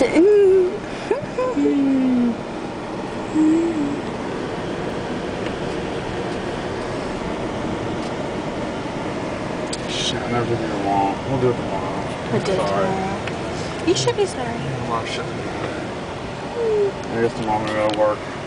Shit, I never did your mom. We'll do it tomorrow. We'll do it tomorrow. You should be sorry. I should be. I guess tomorrow I'm gonna go to work.